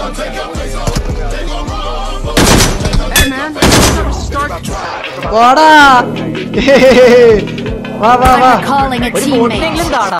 Hey man, start. വാടാ വാ വാ വാ I'm calling a teammate.